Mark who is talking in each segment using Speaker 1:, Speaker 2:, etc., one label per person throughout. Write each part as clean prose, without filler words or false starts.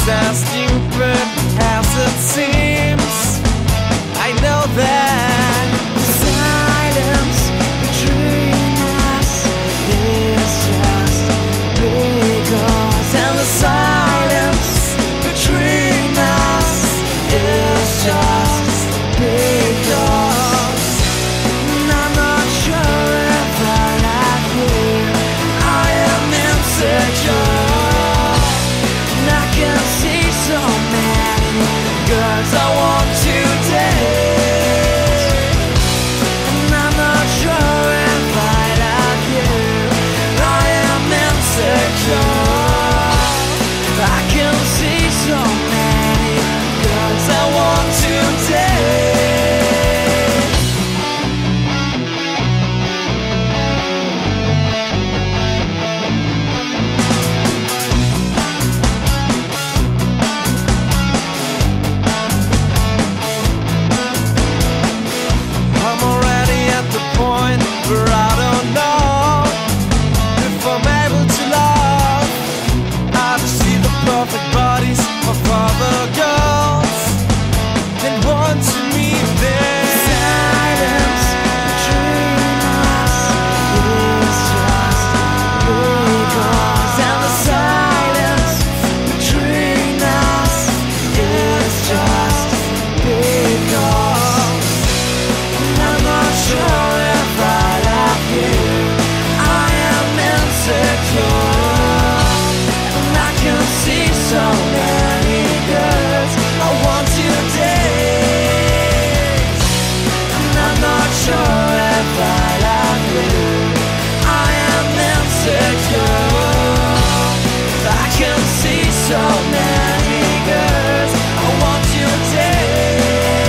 Speaker 1: It's as stupid as it seems. I know that silence between us is just because, and the silence between us is just because. And I'm not sure if I like you. I am insecure. And I can see so many girls I want to date. And I'm not sure if I like you. I am insecure. I can see so many girls I want to date. I'm already at the point where I don't know if I'm able to love. I just see the perfect bodies of other girls and want to meet them. Silence between us is just because, and the silence between us is just because. I'm not sure if I like you. I am insecure. And I can see so many girls I want to date. And I'm not sure if I like you. I am insecure. I can see so many girls I want to date.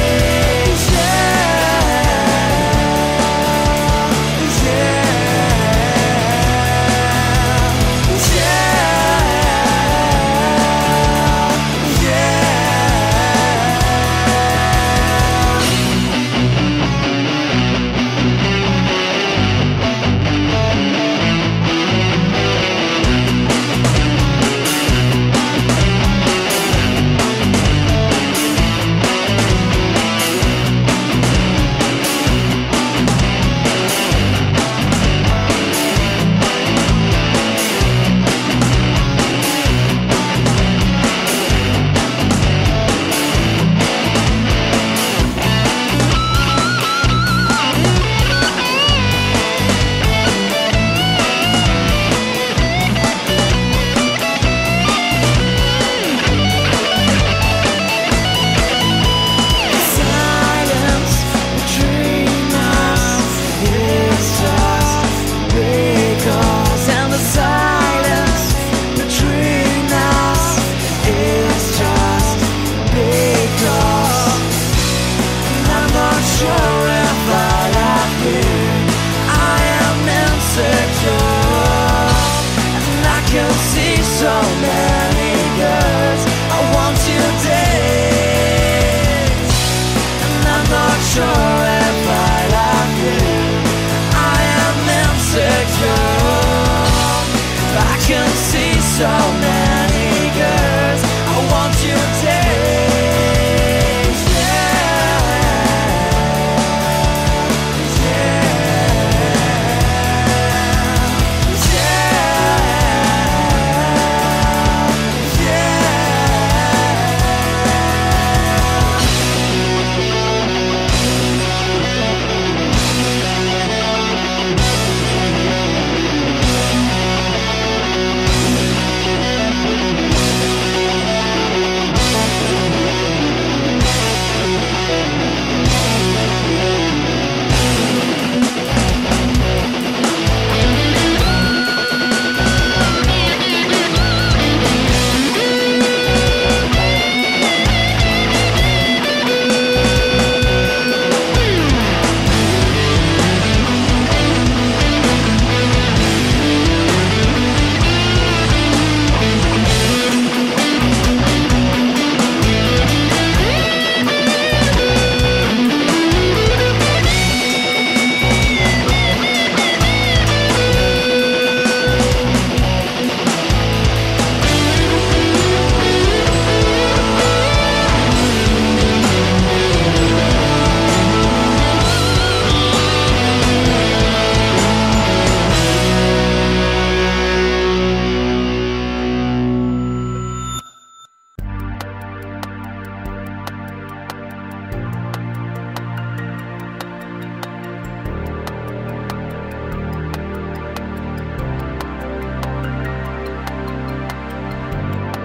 Speaker 1: Silence between us is just because, and the silence between us is just because. And I'm not sure if I like you. I am insecure. And I can see so many girls I want to date. And I'm not sure if I like you. I am insecure. I can see so many girls I want to date.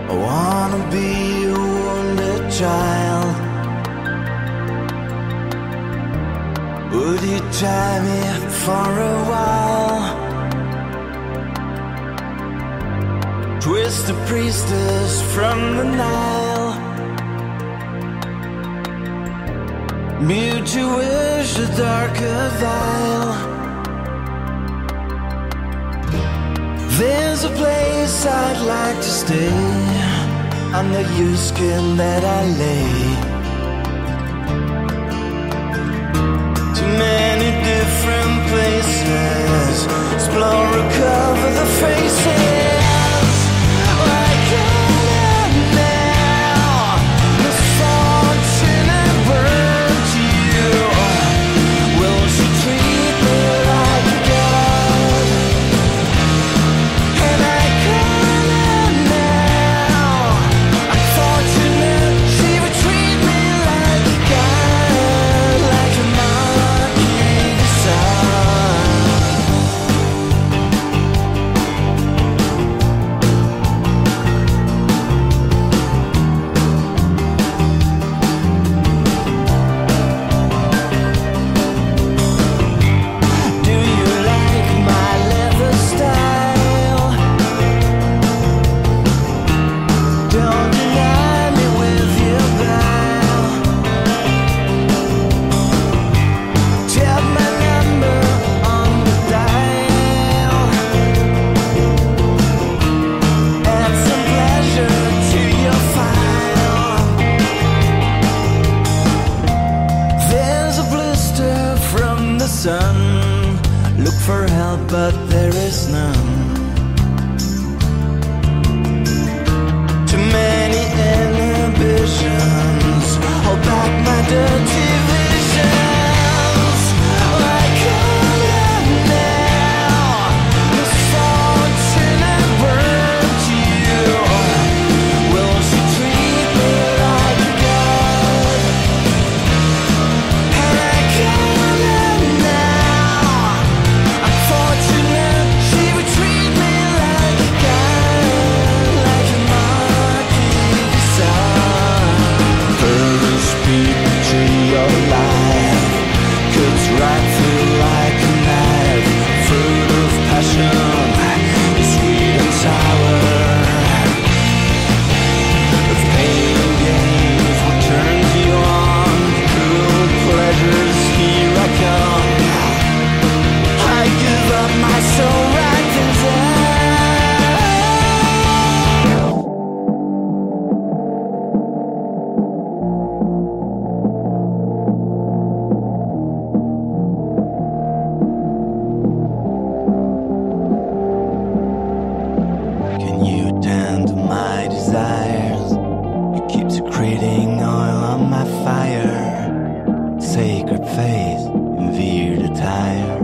Speaker 1: I wanna be a wounded child. Would you tie me for a while? Twist the priestess from the Nile. Mute your wish, a darker vial. There's a place I'd like to stay, under your skin that I lay. Too many different places, explore, recover the faces. Like an now, misfortune and burn to you. Will she treat me like a god? And I call her now. Unfortunate, she would treat me like a god, like a mocking sun. Do you like my leather style? Don't deny me with your bow. Tap my number on the dial. Add some pleasure to your file. There's a blister from the sun. Look for help, but there is none. Too many inhibitions hold back my dirty visions. Like all of now, misfortune and burn to you. Will she treat me like a god? And I call her now. Unfortunate, she would treat me like a god, like a mocking sun. Further speak to your life, cuts right through like a knife. Fruit of passion is sweet and sour. Of pain and gains what turns you on. Cruel pleasures, here I come. I give up my soul right there. Can you tend to my desires? You keep secreting oil on my fire. Sacred faith in weird attire.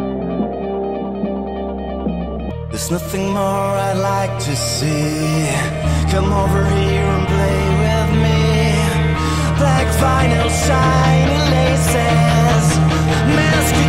Speaker 1: There's nothing more I'd like to see. Come over here and play with me. Black vinyl, shiny laces, mask